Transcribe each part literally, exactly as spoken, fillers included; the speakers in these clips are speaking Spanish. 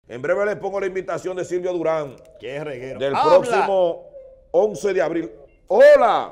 En breve les pongo la invitación de Silvio Durán. Qué reguero. Del ¡Habla! próximo once de abril. ¡Hola!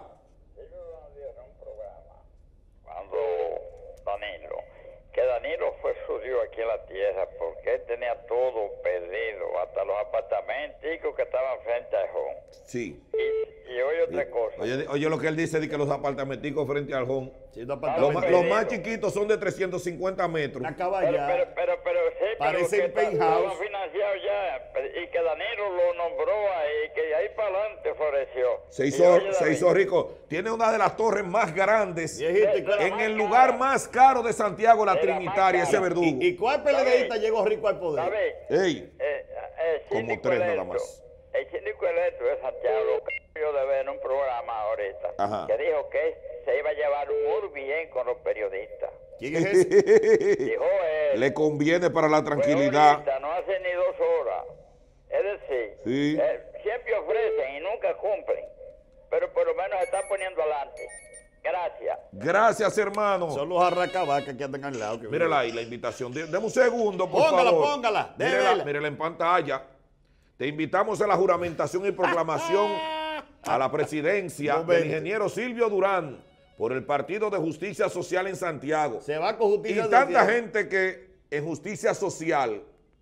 Cuando Danilo, que Danilo fue suyo aquí en la tierra porque él tenía todo perdido, hasta los apartamentos que estaban frente al home. Sí. Y, y oye otra Sí. cosa. Oye, oye lo que él dice de que los apartamenticos frente al home. Sí, un Los, apartamento. ma- los más chiquitos son de trescientos cincuenta metros. Una Pero, caballada. pero, pero, pero sí, pero Parece que un está- penthouse. estaban financiados ya, y que Danilo lo nombró ahí, que ahí para adelante floreció. Se Y hizo, oye, se David, hizo rico. Tiene una de las torres más grandes Viejito, ¿y cuál- en el lugar más caro de Santiago, la De la más Trinitaria, ese cara. verdugo. ¿Y, y cuál PLDista llegó rico al poder? David, Ey, eh, eh, Como síndico tres nada electo, más. El síndico electo de Santiago lo cambió de ver en un programa ahorita, Ajá. que dijo que se iba a llevar muy bien con los periodistas. ¿Quién es ese? Dijo él. le conviene para la Pues tranquilidad. ahorita no hace ni dos horas. Es decir, Sí. eh, siempre ofrecen y nunca cumplen, pero por lo menos se están poniendo adelante. Gracias. Gracias, hermano. Son los arracabacas que andan al lado. que Mírala ahí, la invitación. Dé- Deme un segundo, por Póngala, favor. póngala, Mírela, déjela. mírela en pantalla. Te invitamos a la juramentación y proclamación a la presidencia del Momento. ingeniero Silvio Durán por el Partido de Justicia Social en Santiago. Se va con Y justicia tanta social. gente que en justicia social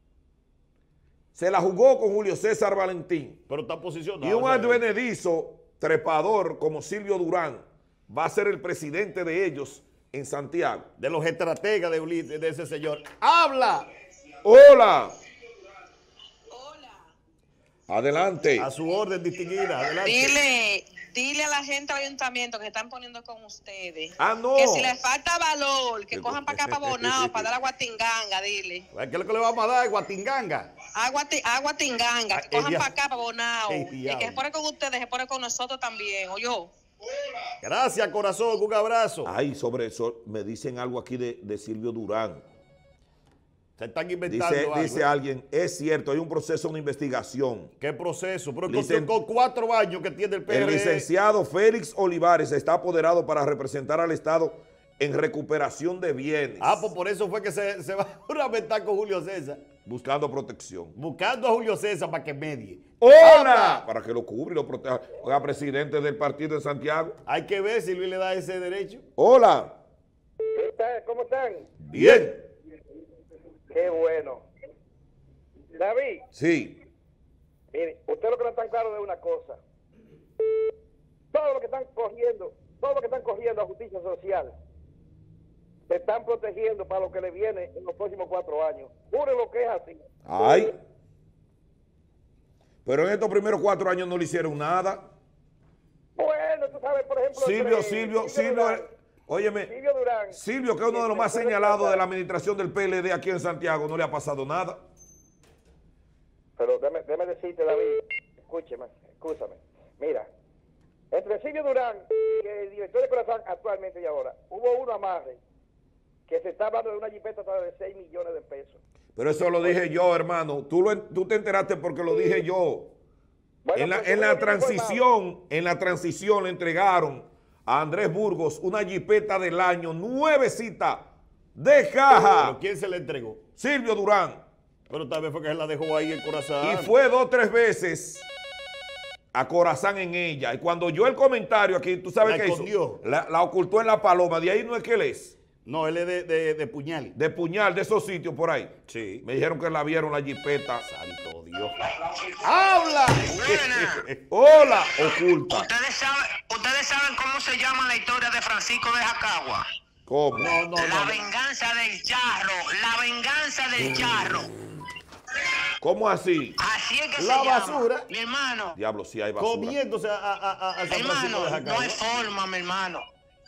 se la jugó con Julio César Valentín. Pero está posicionado. Y un ¿sabes? advenedizo trepador como Silvio Durán va a ser el presidente de ellos en Santiago. De los estrategas de, Ulises, de ese señor. ¡Habla! ¡Hola! Hola. Adelante. A su orden distinguida. Adelante. Dile, dile a la gente del ayuntamiento que están poniendo con ustedes. Ah, no. Que si les falta valor, que cojan para acá para Bonao, para dar agua tinganga, dile. ¿Qué es lo que le vamos a dar? Guatinganga. Agua, ti- agua tinganga, que Ah, cojan ella- para acá para Bonao. Qué Y que diablo. se pone con ustedes, se pone con nosotros también, oyó. Gracias, corazón. Un abrazo. Ay, sobre eso me dicen algo aquí de, de Silvio Durán. Se están inventando Dice, algo. dice alguien, es cierto, hay un proceso, una investigación. ¿Qué proceso? Pero Licen- con, con cuatro años que tiene el P R. El licenciado Félix Olivares está apoderado para representar al Estado en recuperación de bienes, Ah, pues por eso fue que se, se va a juramentar con Julio César. buscando protección. Buscando a Julio César para que medie. ¡Hola! Para que lo cubra y lo proteja. Oiga, presidente del partido de Santiago. Hay que ver si Luis le da ese derecho. ¡Hola! ¿Qué tal? ¿Cómo están? Bien. Qué bueno. David, Sí. mire, usted lo que no están claro de una cosa. Todo lo que están cogiendo, todo lo que están cogiendo a justicia social, se están protegiendo para lo que le viene en los próximos cuatro años. Jure lo que es así. Ay. Pero en estos primeros cuatro años no le hicieron nada. Bueno, tú sabes, por ejemplo... Silvio, entre Silvio, Silvio, Durán, óyeme, Silvio Durán. Silvio, que es uno de los más y el señalados de la presidente- administración del P L D aquí en Santiago, no le ha pasado nada. Pero déjame, déjame decirte, David, escúcheme, escúchame. Mira, entre Silvio Durán y el director de Corazón actualmente y ahora, hubo uno amarre que se está hablando de una jipeta hasta de seis millones de pesos. Pero eso lo dije yo, hermano. Tú, lo, tú te enteraste porque lo dije yo. Bueno, En la, pues, en yo la no estoy informado. transición, en la transición le entregaron a Andrés Burgos una jipeta del año, nuevecita, de caja. ¿Pero quién se le entregó? Silvio Durán. Pero tal vez fue que se la dejó ahí en Corazón. Y fue dos o tres veces a Corazán en ella. Y cuando yo el comentario aquí, tú sabes La qué escondió. hizo. La, la ocultó en la paloma. De ahí no es que él es. No, él es de, de, de puñal. De puñal, de esos sitios por ahí. Sí. Me dijeron que la vieron la jipeta. Santo Dios. ¡Habla! Buena. Hola, oculta. ¿Ustedes saben, ¿Ustedes saben cómo se llama la historia de Francisco de Jacagua? ¿Cómo? No, no, La no. venganza del charro, la venganza del charro. ¿Cómo así? Así es que La se basura. llama. Mi hermano, Diablo, sí hay basura. Comiéndose a, a, a, a San Francisco hermano, de no Jacagua. hay forma, mi hermano.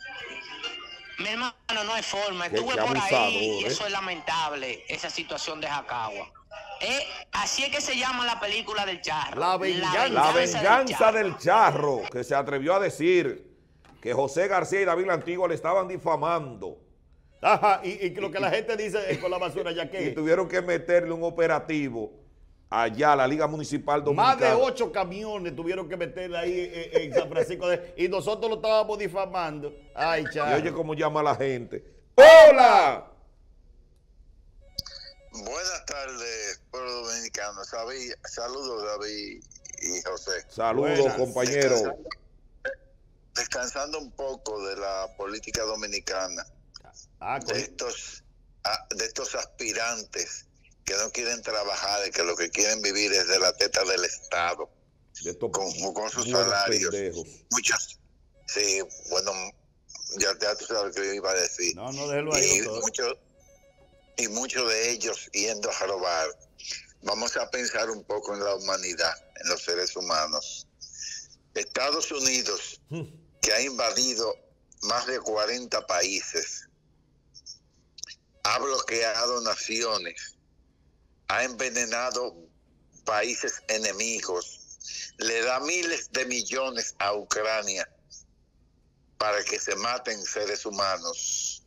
Mi hermano, no hay forma. Qué- Estuve qué por abusador, ahí y ¿eh? eso es lamentable, esa situación de Jacagua. Eh, así es que se llama la película del charro. La venganza. La del venganza charro. del charro, que se atrevió a decir que José García y David Antigua le estaban difamando. Ajá, y, y lo que la gente dice es con la basura, ya Y que tuvieron que meterle un operativo allá a la Liga Municipal más Dominicana. de ocho camiones tuvieron que meter ahí en, en San Francisco de, y nosotros lo estábamos difamando. Ay, Y chaval. oye cómo llama la gente. ¡Hola! Buenas tardes, pueblo dominicano. Dominicano. Sabí- Saludos, David y José. Saludos, Buenas. compañero. Descansando, descansando un poco de la política dominicana, Ah, de con- estos, ah, de estos aspirantes que no quieren trabajar y que lo que quieren vivir es de la teta del Estado, De estos con, con sus buenos salarios. pendejos. Muchos, sí, bueno, ya, ya tú sabes lo que yo iba a decir. no, no, déjelo ahí, y doctor. muchos y muchos de ellos yendo a robar. Vamos a pensar un poco en la humanidad, en los seres humanos. Estados Unidos, que ha invadido más de cuarenta países, ha bloqueado naciones, ha envenenado países enemigos, le da miles de millones a Ucrania para que se maten seres humanos.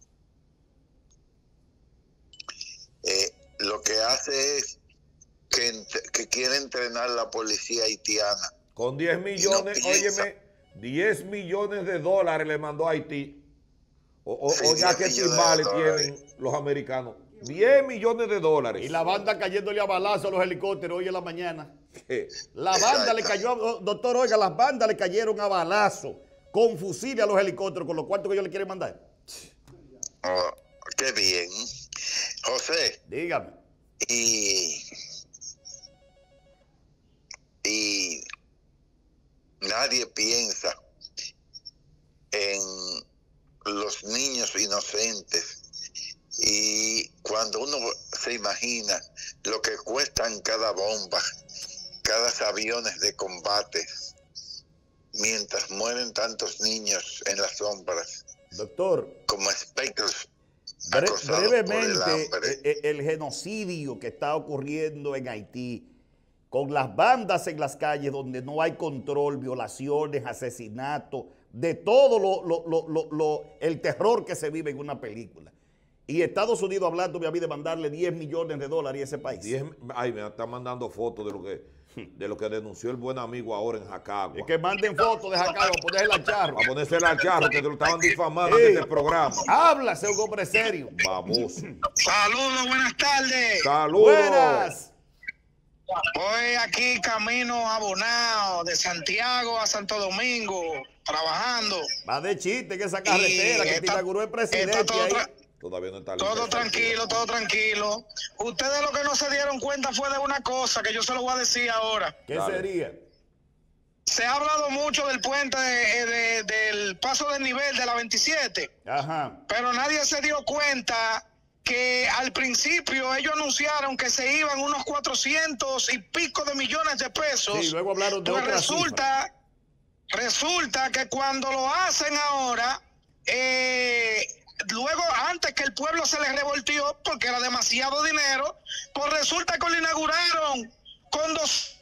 Eh, lo que hace es que, ent- que quiere entrenar la policía haitiana. Con diez millones, Y no piensa. óyeme, diez millones de dólares le mandó a Haití. O, o, Sí, oiga diez qué millones de timbales dólares. tienen los americanos. diez millones de dólares. Y la banda cayéndole a balazo a los helicópteros hoy en la mañana. ¿Qué? La banda Exacto. le cayó, a- doctor, oiga, las bandas le cayeron a balazo con fusiles a los helicópteros con los cuartos que ellos le quieren mandar. Oh, qué bien. José, Dígame. y, y nadie piensa en los niños inocentes, y cuando uno se imagina lo que cuestan cada bomba, cada aviones de combate, mientras mueren tantos niños en las sombras Doctor, como espectros bre- acosados por el brevemente, hambre. eh, eh, el genocidio que está ocurriendo en Haití, con las bandas en las calles donde no hay control, violaciones, asesinatos, de todo lo, lo- lo- lo- lo- el terror que se vive en una película. Y Estados Unidos hablando a mí de mandarle diez millones de dólares a ese país. diez ay, me están mandando fotos de lo que de lo que denunció el buen amigo ahora en Jacagua. Es que manden fotos de Jacagua, ponerle al charro. A ponerse al charro que te lo estaban difamando Ey. en este programa. Habla, sea un hombre serio. Vamos. Saludos, buenas tardes. Saludos. Buenas. Voy aquí camino a Bonao, de Santiago a Santo Domingo, trabajando. Va de chiste que esa carretera que te está- inauguró el está presidente todo ahí. tra- Todavía no está listo. Todo tranquilo, todo tranquilo. Ustedes lo que no se dieron cuenta fue de una cosa que yo se lo voy a decir ahora. ¿Qué Dale. sería? Se ha hablado mucho del puente de- de- del paso del nivel de la veintisiete, Ajá. pero nadie se dio cuenta que al principio ellos anunciaron que se iban unos cuatrocientos y pico de millones de pesos. Sí, luego hablaron de Pues otra resulta, resulta que cuando lo hacen ahora, eh, luego antes que el pueblo se les revoltió porque era demasiado dinero, pues resulta que lo inauguraron con dos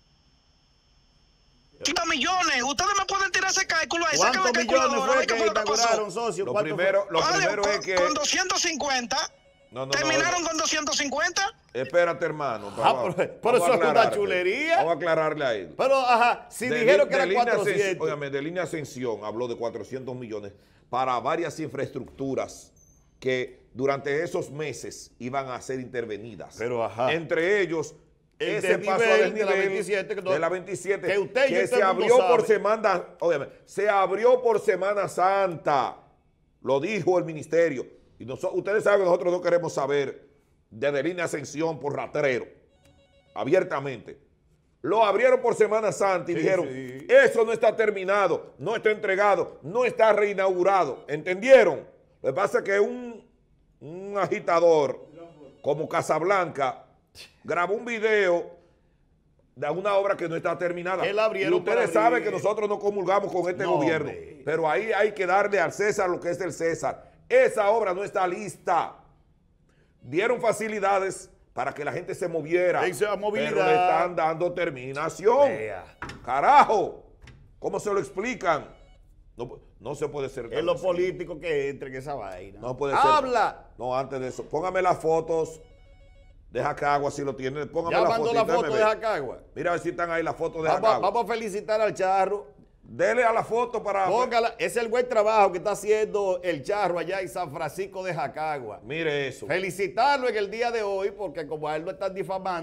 millones. Ustedes me pueden tirar ese cálculo ahí. saquen la ¿Cuántos millones calculadora, a fue ver qué que fue lo que pasó. inauguraron, socio? Lo ¿Cuánto primero, fue? lo Vale, primero con, es que. con doscientos cincuenta. No, no, no, Terminaron no. con doscientos cincuenta. Espérate, hermano. Ah, vamos- pero- pero vamos a eso es una aclararte. chulería. Vamos a aclararle a él. Pero, ajá, si De dijeron li- que de eran línea Ascensión- cuatrocientos. óigame, de línea Ascensión habló de cuatrocientos millones para varias infraestructuras que durante esos meses iban a ser intervenidas. Pero, ajá. Entre ellos, El ese paso a desnivel de la desnivel veintisiete, que no- de la veintisiete, que usted y yo que todo se el mundo abrió por sabe. Semana, óigame, se abrió por Semana Santa. Lo dijo el ministerio. Y noso- ustedes saben que nosotros no queremos saber de línea Ascensión por rastrero, abiertamente. Lo abrieron por Semana Santa y Sí, dijeron, sí. eso no está terminado, no está entregado, no está reinaugurado. ¿Entendieron? Lo que pasa es que un, un agitador como Casablanca grabó un video de una obra que no está terminada. Que la abrieron y ustedes para saben abrir. que nosotros no comulgamos con este No, gobierno. hombre. Pero ahí hay que darle al César lo que es del César. Esa obra no está lista. Dieron facilidades para que la gente se moviera. Esa movilidad. Pero le están dando terminación. Vea. Carajo. ¿Cómo se lo explican? No, no se puede ser. Es tan los así. políticos que entren en esa vaina. No puede ser. ¡Habla! No, antes de eso. Póngame las fotos de Jacagua si lo tiene. Póngame Ya la mandó la fotito, foto déjeme de ver. Jacagua. Mira a ver si están ahí las fotos de Vamos, Jacagua. vamos a felicitar al charro. Dele a la foto para... Póngala. Es el buen trabajo que está haciendo el charro allá en San Francisco de Jacagua. Mire eso. Felicitarlo en el día de hoy, porque como a él lo están difamando,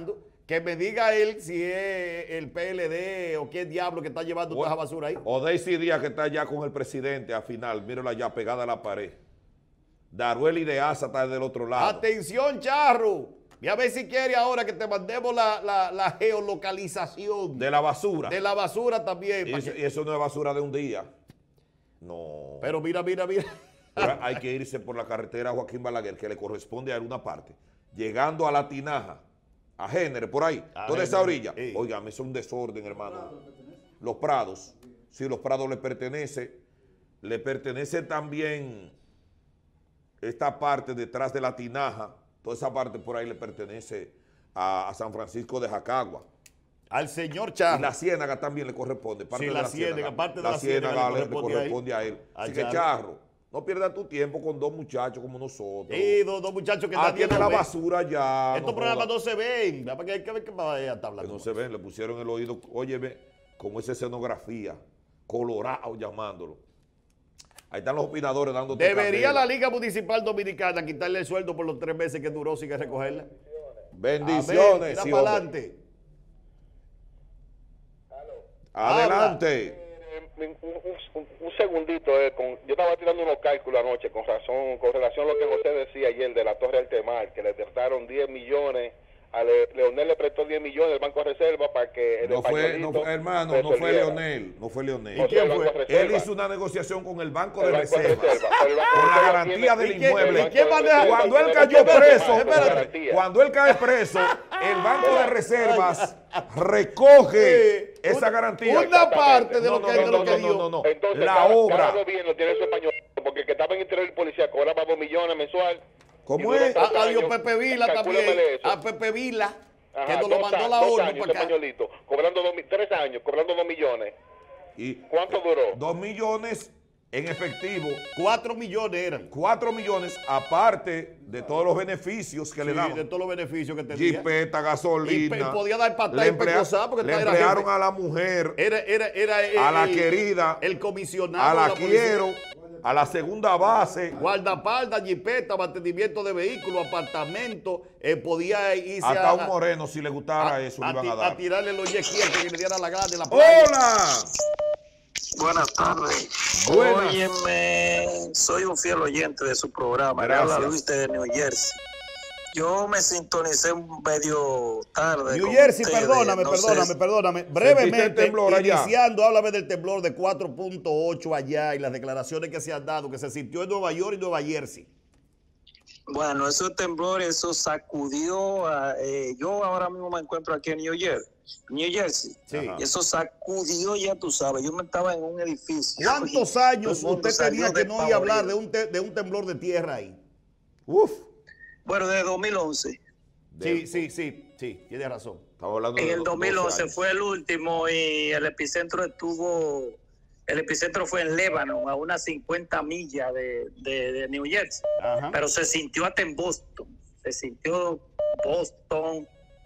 Que me diga él si es el P L D o qué diablo que está llevando toda esa basura ahí. O Daisy Díaz, que está ya con el presidente al final, mírala ya pegada a la pared. Daruel y de Asa está del otro lado. Atención, Charro. Y a ver si quiere ahora que te mandemos la, la, la geolocalización. De la basura. De la basura también. Y eso, que... y eso no es basura de un día. No. Pero mira, mira, mira. Ahora hay que irse por la carretera Joaquín Balaguer, que le corresponde a alguna parte. Llegando a La Tinaja, a Género, por ahí, a toda Género, esa orilla. sí. Óigame, es un desorden, hermano. Los prados. Sí, los prados le pertenece. Le pertenece también esta parte detrás de La Tinaja. Toda esa parte por ahí le pertenece a, a San Francisco de Jacagua. Al señor Charro. Y la Ciénaga también le corresponde. Parte Sí, de la la Ciénaga, Ciénaga, parte de la la Ciénaga Ciénaga le le corresponde corresponde ahí. a él. Al Así que, Charro. Charro, no pierdas tu tiempo con dos muchachos como nosotros. Sí, dos, dos muchachos que Ah, están tiene la basura ya. Estos no programas joda. no se ven. Porque hay que ver qué va a estar Que hablando. no se ven, le pusieron el oído, óyeme, como esa escenografía, colorado llamándolo. Ahí están los opinadores dando. ¿Debería la Liga Municipal Dominicana quitarle el sueldo por los tres meses que duró sin recogerla? Bendiciones. Mira sí, para hombre. adelante. Adelante. Eh, un, un- un segundito, eh, con- yo estaba tirando unos cálculos anoche con razón, con relación a lo que José decía ayer de la Torre Altemar, que le prestaron diez millones, a Le- Leonel le prestó diez millones del Banco de Reserva para que el No fue, no españolito fue- hermano, no fue resolviera. Leonel, no fue Leonel. O sea, el Banco de Él Reserva. hizo una negociación con el Banco El de Banco de Reservas, Reserva. Pero el Banco de con la Reserva garantía tiene- del ¿Y quién- inmueble. y quién maneja? Cuando él tiene cayó que preso, pagar la espérate, garantía. cuando él cae preso, el Banco de Reservas recoge Sí, esa una- garantía. Una parte de No, lo no, que, no, de lo no, que no, dio. no, no. Entonces, La cada, obra. cada gobierno tiene su español, porque el que estaba en interior del policía cobraba dos millones mensual. ¿Cómo Y duró es? tres A- Adiós años. Pepe Vila también. Calcúlamele eso. A Pepe Vila, Ajá, que nos lo dos mandó años, la dos ONU años, para ese acá. españolito, cobrando dos, mi- tres años, cobrando dos millones. Y ¿Cuánto duró? Dos millones en efectivo, Cuatro millones eran. cuatro millones, aparte de todos los beneficios que le Sí, daban. de todos los beneficios que tenía. Jipeta, Y gasolina. pe- podía dar patada Le y emplea- pecosar porque le era emplearon jefe. a la mujer, Era, era, era el, a la el- querida, el comisionado a de la policía. quiero, a la segunda base, Guardaespaldas, jipeta, mantenimiento de vehículos, apartamentos, eh, podía irse hasta a, un moreno, si le gustara a- eso, a le iban a ti- dar. a tirarle los yequies que le diera la gana de la playa. ¡Hola! Buenas tardes. Buenas. Óyeme, soy un fiel oyente de su programa. Le Gracias. habla Luis de New Jersey. Yo me sintonicé un medio tarde. New con Jersey, ustedes, perdóname, no sé perdóname, si- perdóname. el Brevemente, temblor allá? iniciando, háblame del temblor de cuatro punto ocho allá y las declaraciones que se han dado, que se sintió en Nueva York y Nueva Jersey. Bueno, esos temblores, eso sacudió. A, eh, yo ahora mismo me encuentro aquí en New Jersey. New Jersey. Sí. Ajá. Y eso sacudió, ya tú sabes. Yo me estaba en un edificio. ¿Cuántos y años todo el mundo usted tenía salió que no oír hablar de despavorido. un, te- de un temblor de tierra ahí? Uf. Bueno, desde dos mil once. Sí, sí, sí, sí, tiene razón. Estamos hablando En de el do- dos mil once doce años. fue el último y el epicentro estuvo, el epicentro fue en Líbano, a unas cincuenta millas de, de, de New Jersey, Ajá. pero se sintió hasta en Boston, se sintió Boston.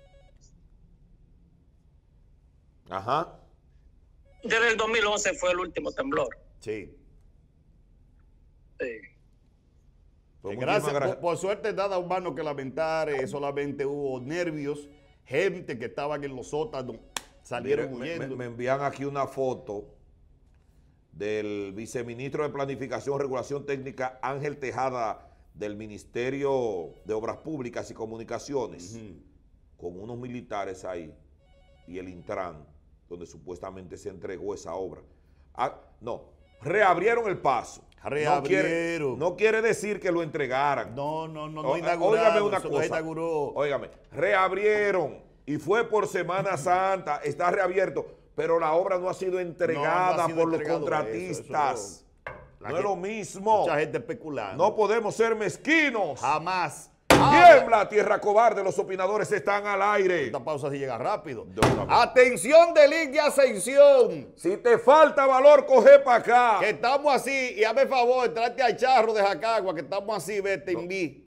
Ajá. Desde el dos mil once fue el último temblor. Sí. Sí. Pues Eh, muchísimas gracias. Por, por suerte, nada humano que lamentar, eh, solamente hubo nervios, gente que estaban en los sótanos, salieron Mire, me, huyendo. me- me envían aquí una foto del viceministro de Planificación, Regulación Técnica, Ángel Tejada, del Ministerio de Obras Públicas y Comunicaciones, Ujú. con unos militares ahí, y el Intran, donde supuestamente se entregó esa obra. Ah, no, reabrieron el paso. No quiere, Reabrieron. no quiere decir que lo entregaran. No, no, no, O- no inauguraron. Óigame una eso no cosa. inauguró. Óigame, reabrieron y fue por Semana Santa, está reabierto, pero la obra no ha sido entregada No, no ha sido por los entregado, contratistas. eso- eso La no es gente- lo mismo. Mucha gente especulando. No podemos ser mezquinos. Jamás. Tiembla, tierra cobarde, los opinadores están al aire. Esta pausa se llega rápido. De una vez. Atención de Link de Ascensión. Si te falta valor, coge para acá. Que estamos así, y hazme favor, trate al charro de Jacagua, que estamos así, vete en mí.